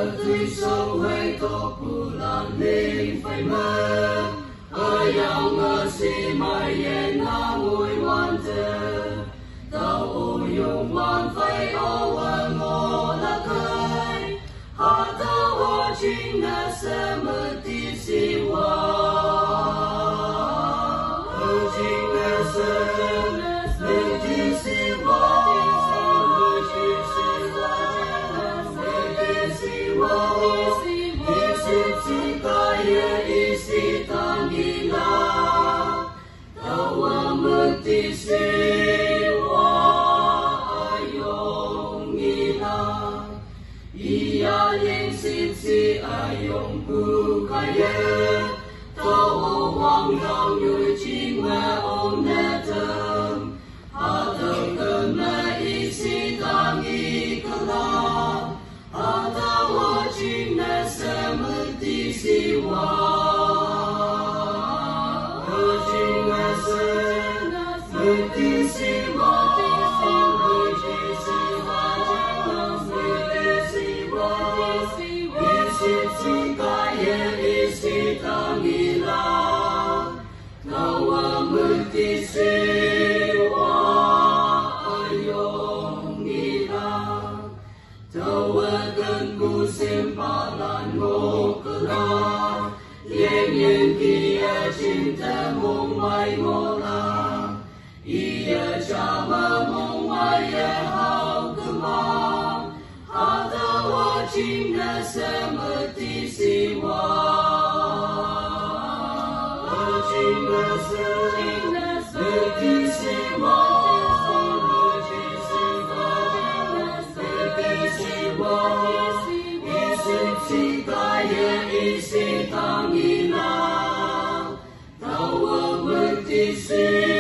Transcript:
tuy sông hay có cụ làm nên phải mất ở nhau ngờ si mai yên na ngồi ngoan thơ tao ô dùng ngoan phải ô và ngô là khơi họ tao ô chính là sẽ mất đi si hoa ô chính là sẽ mất đi si hoa isi tangila tawa mati siwa ayong ila iya yang sisi ayong bukaya tawa wang dong yu jingwa om netem atau kena isi tangi kelak atawa jingna semerti siwa cinta mong may mola iya chama mong maya hao kema hatawa cinta seperti siwa cinta seperti siwa isi cikaya isi tangila tawa bertisi